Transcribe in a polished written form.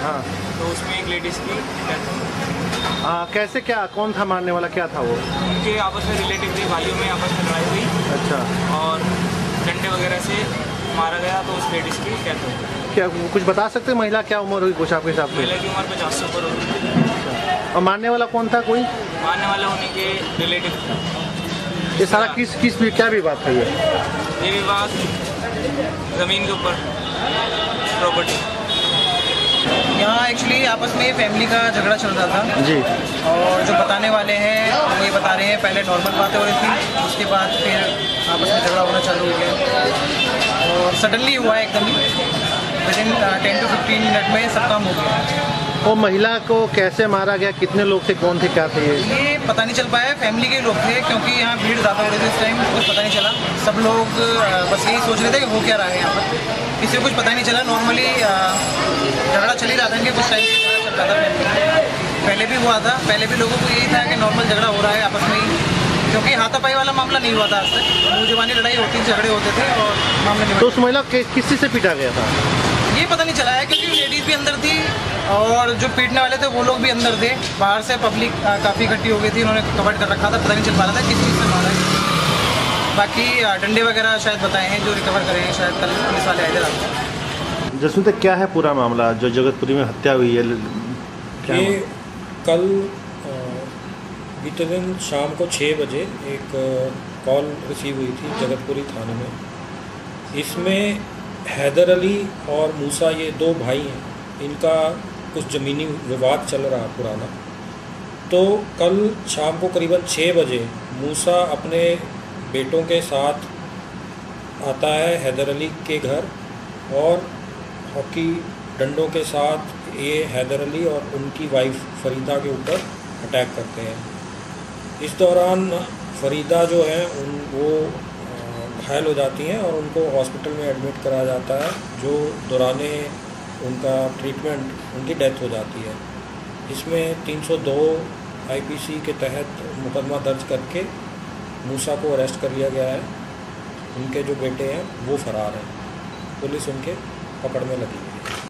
हाँ। तो उसमें एक लेडीज़ की डेथ हो गई। कैसे, क्या, कौन था मारने वाला, क्या था वो? उनके आपस में रिलेटिव थे, भाइयों में आपस में लड़ाई हुई अच्छा। और डंडे वगैरह से मारा गया, तो उस लेडीज़ की डेथ हो गई। क्या कुछ बता सकते हैं, महिला क्या उम्र हुई कुछ आपके हिसाब से? महिला की उम्र 50 से ऊपर होगी। और मारने वाला कौन था, कोई? मारने वाला उन्हीं के रिलेटिव था। ये सारा किस क्या विवाद था ये विवाद ज़मीन के ऊपर, प्रॉपर्टी। यहाँ एक्चुअली आपस में फैमिली का झगड़ा चल रहा था जी। और जो बताने वाले हैं वो ये बता रहे हैं पहले नॉर्मल बातें हो रही थी, उसके बाद फिर आपस में झगड़ा होना चालू हो गया और सडनली हुआ एकदम ही, विदिन 10 to 15 मिनट में सब काम हो गया। वो महिला को कैसे मारा गया, कितने लोग थे, कौन थे, क्या थे? ये पता नहीं चल पाया, फैमिली के लोग थे क्योंकि यहाँ भीड़ ज़्यादा हो रही थी उस टाइम, कुछ पता नहीं चला। सब लोग बस यही सोच रहे थे कि हो क्या रहा है यहाँ पर, किसी को कुछ पता नहीं चला। नॉर्मली झगड़ा चल ही रहा था, इनके कुछ टाइम से झगड़ा चल रहा था, पहले भी हुआ था। पहले भी लोगों को यही था कि नॉर्मल झगड़ा हो रहा है आपस में ही, क्योंकि हाथापाई वाला मामला नहीं हुआ था आज तक। नौजवानी लड़ाई होती, झगड़े होते थे और मामला नहीं। तो उस महिला किसी से पीटा गया था ये पता नहीं चला है क्योंकि लेडीज़ भी अंदर थी और जो पीटने वाले थे वो लोग भी अंदर थे। बाहर से पब्लिक काफ़ी इकट्ठी हो गई थी, उन्होंने कवर कर रखा था, पता नहीं चल पा रहा था किस चीज़ से मारा है। बाकी डंडे वगैरह शायद बताए हैं जो रिकवर करे हैं, शायद कल पुलिस वाले आए थे रात को। जसवंत, क्या है पूरा मामला जो जगतपुरी में हत्या हुई है? ये कल बीते दिन शाम को 6 बजे एक कॉल रिसीव हुई थी जगतपुरी थाने में। इसमें हैदर अली और मूसा, ये 2 भाई हैं, इनका कुछ ज़मीनी विवाद चल रहा पुराना। तो कल शाम को करीबन 6 बजे मूसा अपने बेटों के साथ आता है हैदर अली के घर और हॉकी डंडों के साथ ये हैदर अली और उनकी वाइफ फरीदा के ऊपर अटैक करते हैं। इस दौरान फरीदा जो है वो घायल हो जाती हैं और उनको हॉस्पिटल में एडमिट कराया जाता है, जो दौराने उनका ट्रीटमेंट उनकी डेथ हो जाती है। इसमें 302 आईपीसी के तहत मुकदमा दर्ज करके मूसा को अरेस्ट कर लिया गया है। उनके जो बेटे हैं वो फरार हैं, पुलिस उनके पकड़ में लगी है।